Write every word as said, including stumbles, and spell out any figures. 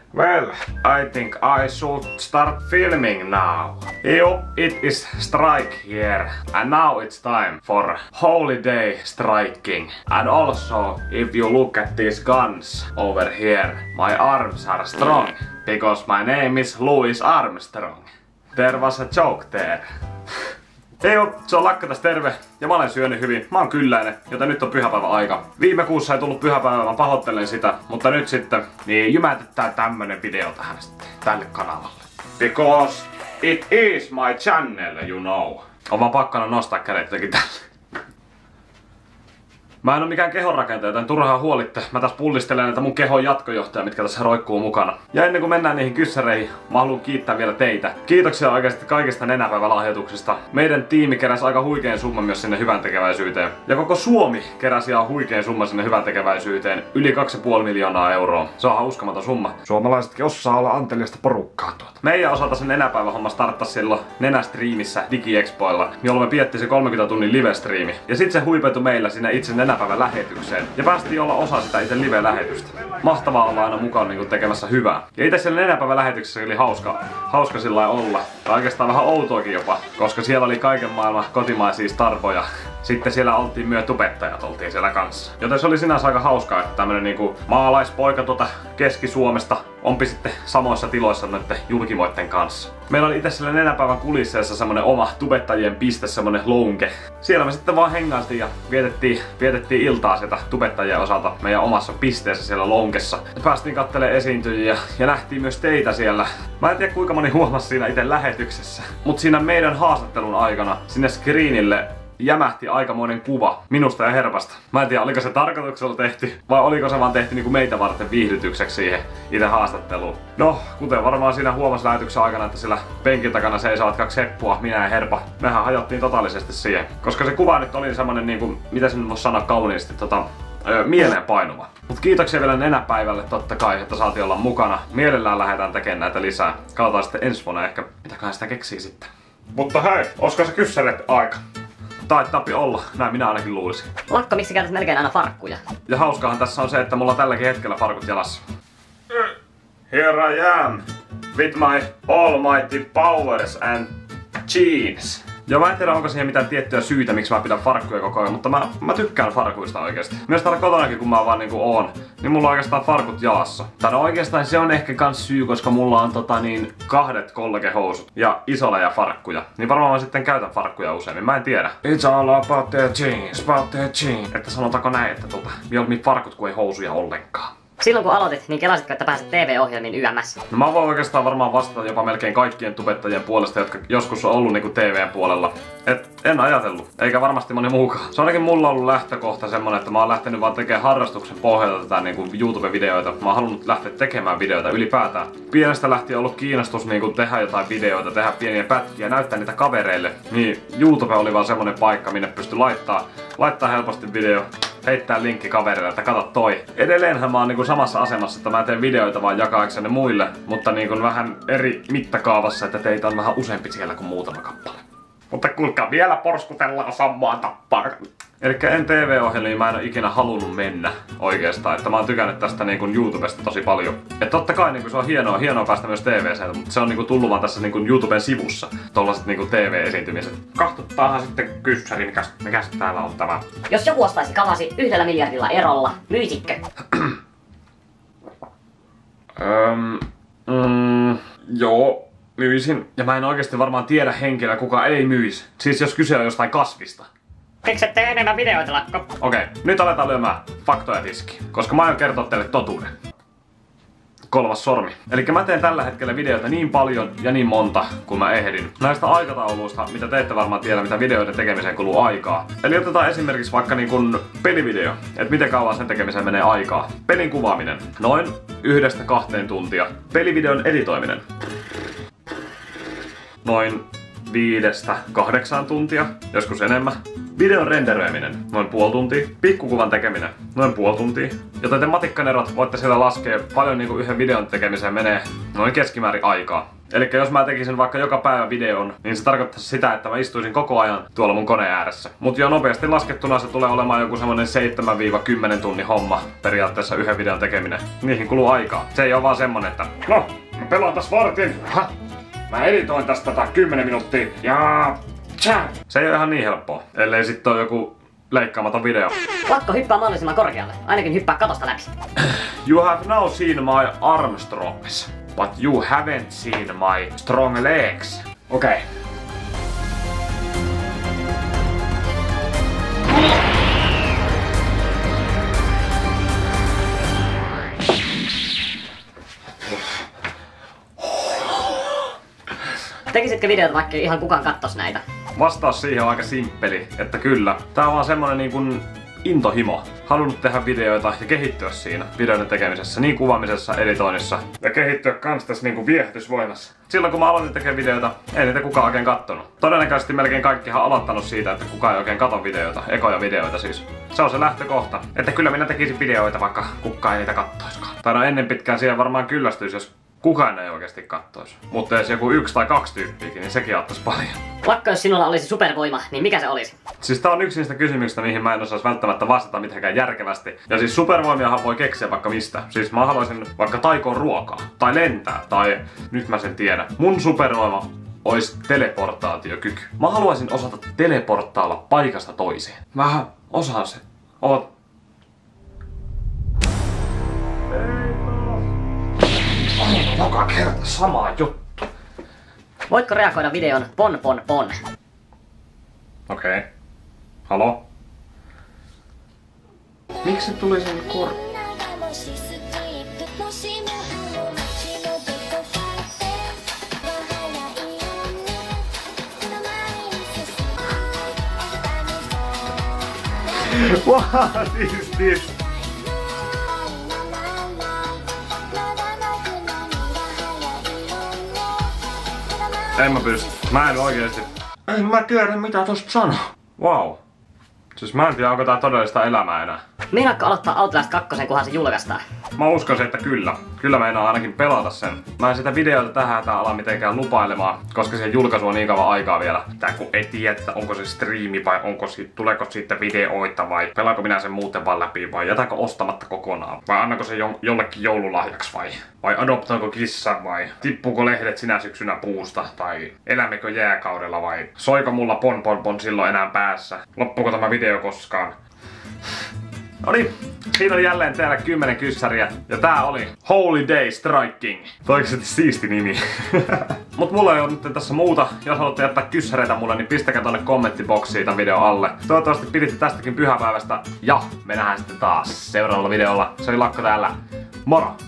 Well, I think I should start filming now. Yup, it is strike here. And now it's time for holiday striking. And also, if you look at these guns over here, my arms are strong. Because my name is Louis Armstrong. There was a joke there. Hei joo, se on Lakka tässä terve, ja mä olen syönyt hyvin, mä oon kylläinen, joten nyt on pyhäpäivän aika. Viime kuussa ei tullut pyhäpäivä, mä pahoittelen sitä, mutta nyt sitten, niin jymätetään tämmönen video tähän sitten, tälle kanavalle. Because it is my channel, you know. On vaan pakkana nostaa kädet jotenkin tälle. Mä en oo mikään kehonrakentaja, joten turhaan huolitte. Mä tässä pullistelen näitä mun kehon jatkojohtajia, mitkä tässä roikkuu mukana. Ja ennen kuin mennään niihin kyssäreihin, mä haluan kiittää vielä teitä. Kiitoksia oikeasti kaikista nenäpäivälahjoituksista. Meidän tiimi keräsi aika huikean summan myös sinne hyväntekeväisyyteen. Ja koko Suomi keräsi ihan huikean summan sinne hyväntekeväisyyteen. Yli kaksi pilkku viisi miljoonaa euroa. Se on ihan uskomaton summa. Suomalaisetkin osaa olla anteliasta porukkaa tuota. Meidän osalta se nenäpäivähomma starttasi silloin nenästriimissä DigiExpoilla, jolloin me piettiin se kolmekymmentä tunnin live-striimi. Ja sit se huipentui meillä sinne itse nenäpäivän lähetykseen. Ja päästiin olla osa sitä itse live-lähetystä. Mahtavaa olla aina mukaan niinku tekemässä hyvää. Ja itse siellä nenäpäivän lähetyksessä oli hauska, hauska sillä olla. Tai oikeastaan vähän outoakin jopa, koska siellä oli kaiken maailman kotimaisia starboja. Sitten siellä oltiin myös tubettajat oltiin siellä kanssa. Joten se oli sinänsä aika hauskaa, että tämmönen niinku maalaispoika tuota Keski-Suomesta onpi sitten samoissa tiloissa noitten julkimoitten kanssa. Meillä oli itse siellä nenäpäivän kulisseessa semmonen oma tubettajien piste, semmonen lounge. Siellä me sitten vaan hengailtiin ja vietettiin, vietettiin iltaa sieltä tubettajien osalta meidän omassa pisteessä siellä loungessa. Ja päästiin kattelemaan esiintyjiä ja nähtiin myös teitä siellä. Mä en tiedä kuinka moni huomasi siinä itse lähetyksessä, mut siinä meidän haastattelun aikana sinne screenille jämähti aikamoinen kuva minusta ja Herpasta. Mä en tiedä, oliko se tarkoituksella tehty vai oliko se vaan tehty niinku meitä varten viihdytykseksi siihen itse haastatteluun. No, kuten varmaan siinä huomasi lähetyksen aikana, että sillä penkin takana seisovat kaksi heppua, minä ja Herpa. Mehän hajottiin totaalisesti siihen. Koska se kuva nyt oli semmonen niinku, mitä sen voisi sanoa kauniisti, tota, öö, mieleenpainuva. Mut kiitoksia vielä nenäpäivälle totta kai, että saatiin olla mukana. Mielellään lähdetään tekemään näitä lisää. Katsotaan sitten ensi vuonna ehkä, mitäköhän sitä keksii sitten. Mutta hei, olisiko se kyssäret aika? Taittaapi olla, näin minä ainakin luulisin. Lakka, miksi käytät melkein aina farkkuja? Ja hauskaahan tässä on se, että mulla on tälläkin hetkellä farkut jalassa. Here I am, with my almighty powers and jeans. Ja mä en tiedä, onko siihen mitään tiettyä syytä, miksi mä pidän farkkuja koko ajan, mutta mä, mä tykkään farkuista oikeesti. Myös täällä kotonakin, kun mä vaan niinku oon, niin mulla on oikeastaan farkut jalassa. Tai no oikeastaan se on ehkä kans syy, koska mulla on tota niin kahdet kollegehousut ja isoleja farkkuja. Niin varmaan mä sitten käytän farkkuja useammin, mä en tiedä. It's all about the jeans, about the jeans. Että sanotaanko näin, että tota, mieluummin farkut kuin ei housuja ollenkaan. Silloin kun aloitit, niin kelasitko, että pääset T V-ohjelmiin Y M S? No mä voin oikeastaan varmaan vastata jopa melkein kaikkien tubettajien puolesta, jotka joskus on ollut niinku T V-puolella. Et en ajatellut, eikä varmasti moni muukaan. Se on ainakin mulla ollut lähtökohta semmonen, että mä oon lähtenyt vaan tekemään harrastuksen pohjalta tätä niinku YouTube-videoita. Mä oon halunnut lähteä tekemään videoita ylipäätään. Pienestä lähtien ollut kiinnostus niinku tehdä jotain videoita, tehdä pieniä pätkiä, näyttää niitä kavereille. Niin YouTube oli vaan semmonen paikka, minne pystyi laittaa, laittaa helposti video. Heittää linkki kaverille, että kato toi. Edelleenhän mä oon niinku samassa asemassa, että mä teen videoita vaan jakaakseni muille, mutta niinku vähän eri mittakaavassa, että teitä on vähän useampi siellä kuin muutama kappale. Mutta kuulkaa, vielä porskutellaan samaa tappaa. Elikkä en T V-ohjelmiin mä en oo ikinä halunnut mennä oikeastaan, että mä oon tykännyt tästä niinku YouTubesta tosi paljon. Et totta kai niinku se on hienoa, hienoa päästä myös T V:seen, mutta se on niinku tullut vaan tässä niinku YouTuben sivussa, tollaset niinku T V-esiintymiset. Kahtottaahan sitten kyssäri, mikäs, mikäs täällä on tämä. Jos joku ostaisi kavasi yhdellä miljardilla erolla, myisikö? Öm, mm, joo, myisin. Ja mä en oikeesti varmaan tiedä henkilöä, kuka ei myisi. Siis jos kyse on jostain kasvista. Miksi et tee enemmän videoita, Lakko? Okei, nyt aletaan lyömään faktoja tiskiin, koska mä aion kertoa teille totuuden. Kolmas sormi. Elikkä mä teen tällä hetkellä videoita niin paljon ja niin monta, kun mä ehdin. Näistä aikatauluista, mitä te ette varmaan tiedä, mitä videoiden tekemiseen kuluu aikaa. Eli otetaan esimerkiksi vaikka niin kun pelivideo, että miten kauan sen tekemiseen menee aikaa. Pelin kuvaaminen, noin yhdestä kahteen tuntia. Pelivideon editoiminen, noin viidestä kahdeksaan tuntia, joskus enemmän. Videon renderöiminen, noin puoli tuntia. Pikkukuvan tekeminen, noin puoli tuntia. Joten te matikkanerot voitte siellä laskea paljon niinku yhden videon tekemiseen menee noin keskimäärin aikaa. Elikkä jos mä tekisin vaikka joka päivä videon, niin se tarkoittaisi sitä, että mä istuisin koko ajan tuolla mun koneen ääressä. Mut jo nopeasti laskettuna se tulee olemaan joku semmonen seitsemän kymmenen tunnin homma periaatteessa yhden videon tekeminen. Niihin kuluu aikaa. Se ei oo vaan semmonen, että no, mä pelaan täs vartin. Ha. Mä editoin tästä tätä kymmenen minuuttia ja tchää. Se ei oo ihan niin helppoa, ellei sit oo joku leikkaamaton video. Lakko hyppää mahdollisimman korkealle. Ainakin hyppää katosta läpi. You have now seen my arm strongs, but you haven't seen my strong legs. Okei. Okay. Tekisitkö videota vaikka ihan kukaan kattos näitä? Vastaus siihen on aika simppeli, että kyllä. Tää on vaan semmonen niin kuin intohimo. Halunnut tehdä videoita ja kehittyä siinä videoiden tekemisessä, niin kuvaamisessa, editoinnissa. Ja kehittyä kans tässä niinku viehätysvoimassa. Silloin kun mä aloitin tekemään videoita, ei niitä kukaan oikein kattonut. Todennäköisesti melkein kaikkihan on aloittanut siitä, että kukaan ei oikein kato videoita, ekoja videoita siis. Se on se lähtökohta, että kyllä minä tekisin videoita, vaikka kukaan ei niitä kattoiskaan. Tai no ennen pitkään siihen varmaan kyllästyisi, jos kukaan ei oikeasti kattoisi. Mutta jos joku yksi tai kaksi tyyppiäkin, niin sekin auttaisi paljon. Lakko, jos sinulla olisi supervoima, niin mikä se olisi? Siis tää on yksi niistä kysymyksistä, mihin mä en osaisi välttämättä vastata mitenkään järkevästi. Ja siis supervoimiahan voi keksiä vaikka mistä. Siis mä haluaisin vaikka taikoa ruokaa, tai lentää, tai nyt mä sen tiedän. Mun supervoima olisi teleportaatiokyky. Mä haluaisin osata teleporttailla paikasta toiseen. Mä osaan sen. Oot. Joka kerta sama juttu. Voitko reagoida videon pon pon pon? Okei. Okay. Halo? Miksi tuli sen kor... What is this? En mä pysty. Mä en oikeesti. En mä tiedä mitä tosta sanoo. Wow. Siis mä en tiedä onko tää todellista elämää enää. Meinaatko aloittaa Outlast kaksi, kunhan se julkaistaan? Mä uskon että kyllä. Kyllä meinaa ainakin pelata sen. Mä en sitä videota tähän tää ala mitenkään lupailemaan, koska siihen julkaisu on niin kauan aikaa vielä. Tää kun ei tiedä, onko se striimi vai onko siitä, tuleeko siitä videoita vai pelaanko minä sen muuten vaan läpi vai jätäkö ostamatta kokonaan. Vai annako se jo jollekin joululahjaksi vai? Vai adoptoinko kissa vai tippuuko lehdet sinä syksynä puusta tai elämmekö jääkaudella vai soiko mulla pon pon pon silloin enää päässä? Loppuuko tämä video koskaan? Noniin, siinä oli jälleen teillä kymmenen kyssäriä ja tää oli Holy Day Striking. Toivottavasti siisti nimi. Mut mulla ei oo nyt tässä muuta. Jos haluatte jättää kyssäreitä mulle, niin pistäkää tonne kommenttiboksiin tämän videon alle. Toivottavasti piditte tästäkin pyhäpäivästä ja me nähdään sitten taas seuraavalla videolla. Se oli Lakko täällä. Moro!